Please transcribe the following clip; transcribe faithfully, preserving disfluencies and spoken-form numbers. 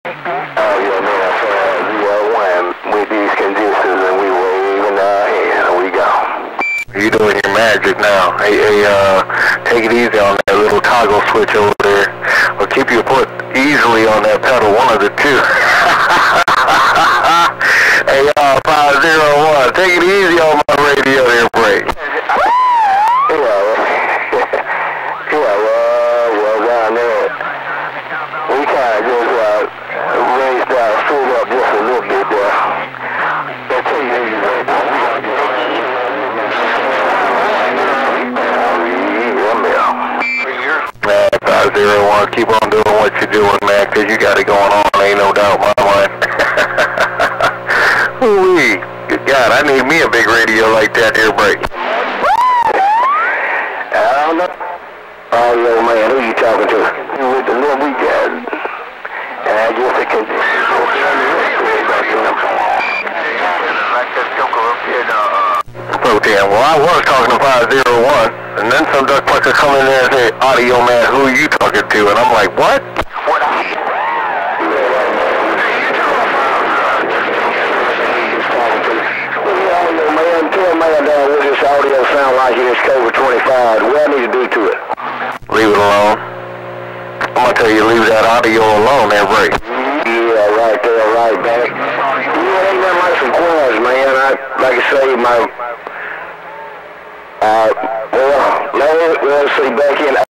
Oh, yeah, man, so we are one with these conductors and we waving our hands. We go. You doing your magic now. Hey, hey, uh, take it easy on that little toggle switch over there. Or keep your foot easily on that pedal, one of the two. Hey, uh, five zero one, take it easy on my radio there, break. Yeah, yeah, well, well, down there, we kind of just uh, raised our foot up just a little bit there. That's too easy, right? Man, five zero one, keep on doing what you're doing, man, because you got it going on, ain't no doubt in my mind. Ooh-wee. Good God, I need me a big radio like that here, break. I don't know. Oh, yo, man, who you talking to? With the little we got. And I guess it can... Protein. Well, I was talking to five zero one, and then some duck fucker come in there and say, Audio Man, who are you talking to? And I'm like, what? What? Man, tell man down what this audio sound like in this COVID twenty-five. What I need to do to it? Leave it alone. I'm gonna tell you, leave that audio alone there, break. Yeah, right there, right back. Yeah, ain't nothing like some quads, man. I, like I say, my, uh, well, let, let's see, back in